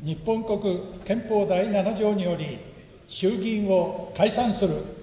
日本国憲法第7条により衆議院を解散する。